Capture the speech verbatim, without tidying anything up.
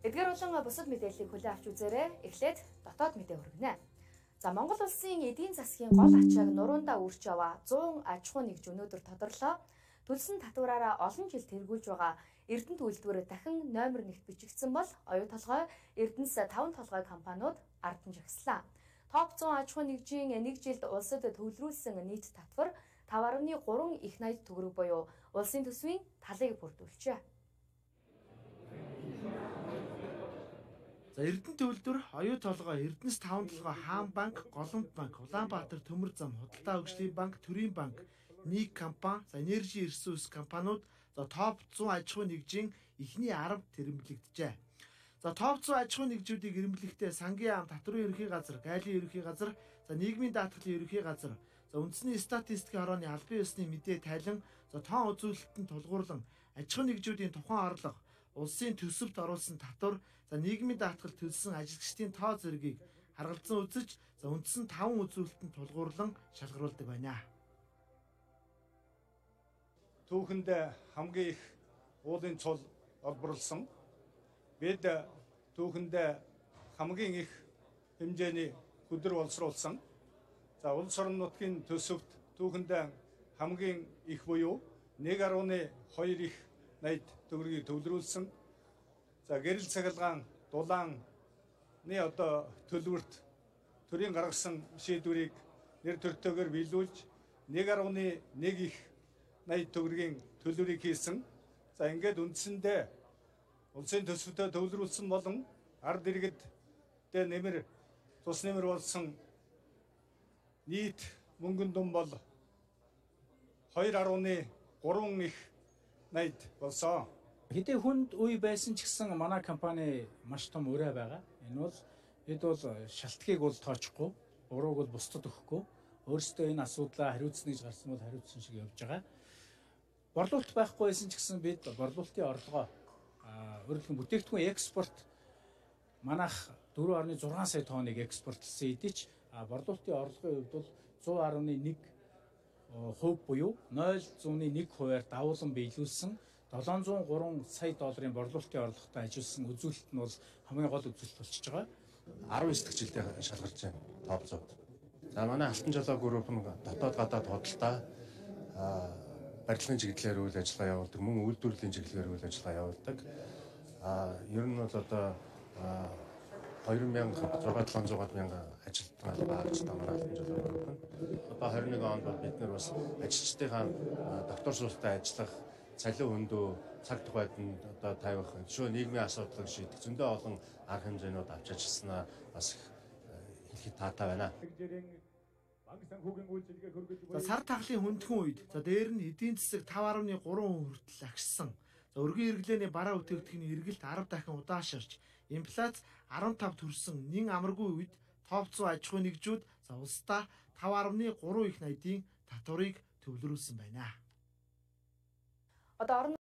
Эдгээр болон бусад мэдээллийг хүлээн авч үзээрэй. Эхлээд дотоод мэдээ хүргэнэ. За Монгол улсын эдийн засгийн гол ачааг нуруундаа үрж яваа зуун аж ахуй нэгж өнөөдөр тодорлоо. Төлсөн татвараараа олон жил тэргүүлж байгаа Эрдэнэт үйлдвэр дахин номер нэгт бичигдсэн бол оюу толгой Эрдэнэс таван толгой компаниуд ардан жагслаа. Топ зуун аж ахуй нэгжийн нэг жилд улсад төвлөрүүлсэн нийт татвар таван гаруй гурван их найд төгрөг буюу улсын төсвийн талыг бүрдүүлжээ. За Эрдэнэт үйлдвэр, оюу толгой, Эрдэнэс таван толгой, Хаан банк, Голомт банк, Улаанбаатар төмөр зам, Худалдаа хөгжлийн банк, Төрийн банк, Ник компани, за Энержи ресурс компаниуд за топ зуун аж ахуй нэгжийн эхний арав тэрэмлэгдэжээ. За топ зуун аж ахуй нэгжүүдийг ирэмблэхдээ сангийн ам, татварын ерөнхий газар, гайлын ерөнхий газар, за нийгмийн даатгалын ерөнхий газар, за үндэсний статистикийн хорооны албан ёсны мэдээ тайлан, за тоон үзүүлэлтэн тулгуурлан, аж ахуй нэгжүүдийн тухайн орлого, улсын төсөвт оруулсан татвар, за нийгмийн даатгал төлсөн ажилчдын тоо зэргийг харгалзан үзэж, за үндсэн таван үзүүлэлтэнд тулгуурлан шалгаруулдаг байна. Түүхэнд хамгийн их уулын цул олборлсон. Бид түүхэнд хамгийн их хэмжээний хөдөр боловсруулсан. За улс орон нутгийн төсөвт түүхэнд хамгийн их буюу нэг гаруй хоёр их найд төгрөгийг төвлөрүүлсэн. За гэрэл цахилгаан дулааны одоо төлбөрт төрийн гаргасан шийдвэрийг нэр төртөөгөр биелүүлж нэг гаруй нэг их найд төгрөгийн төлбөрийг хийсэн. За ингээд үндсэндээ улсын төсөвтөө төвлөрүүлсэн болон ард иргэдтэй нэмэр тус нэмэр болсон нийт мөнгөн дунд бол хоёр гаруй гурван их найд болсон. Хэдий хүнд үе байсан ч гэсэн манай компани маш том өрөө байгаа. Энэ бол бид бол шалтгаыг бол тоочихгүй, бурууг бол бусдад өгөхгүй. Өөрсдөө энэ асуудлаа хариуцсан гэж гарсан бол хариуцсан шиг явж байгаа. Борлуулалт байхгүй байсан ч гэсэн бид борлуулалтын орлогоо өөрөлдөн бүтээгдэхүүн экспорт манайх дөрвөн гаруй зургаан сая тонныг экспортлсон хэдий ч борлуулалтын орлогын хувьд бол зуун гаруй нэг хувь буюу ноль зуун нэг хувиар давуулан биелүүлсэн долоон зуун гурван сая долларын борлуулалтын орлоготой ажилласан үзүүлэлт нь бол хамгийн гол үзүүлэлт болчихж байгаа. арван нисдэг жилдээ шалгарч байна топ зууд. За манай Алтан жолоо групп нь дотоод гадаад худалдаа барилгын чиглэлээр үйл ажиллагаа явуулдаг, мөн үйлдвэрлэлийн чиглэлээр үйл ажиллагаа явуулдаг. А ер нь бол одоо хоёр мянга зургаан долоон мянган ажилтнаа багж тамаар Алтан жолоо групп нь. Одоо хоёр нэг онд бол бид нар бас ажилчдынхаа доктор суустай ажиллах, цалин хөндөө, цаг тухайд одоо тавих, шөө нийгмийн асуудлыг шийдэх зөндөө олон арга хэмжээнүүд авч ажилласнаа бас хэлэхэд таатай байна. За сар тахлын хүндхэн үед за дээр нь эдийн засаг таван гаруй гурван хүртэл агшсан. За өргөн эргэлээний бараа бүтээгдэхүүний эргэлт арав дахин удаашарч, инфляц арван тав төрсөн нэн амаргүй үед топ зуун аж ахуй нэгжүүд за улсдаа таван гаруй гурван их найдын татварыг төвлөрүүлсэн байна. Одоо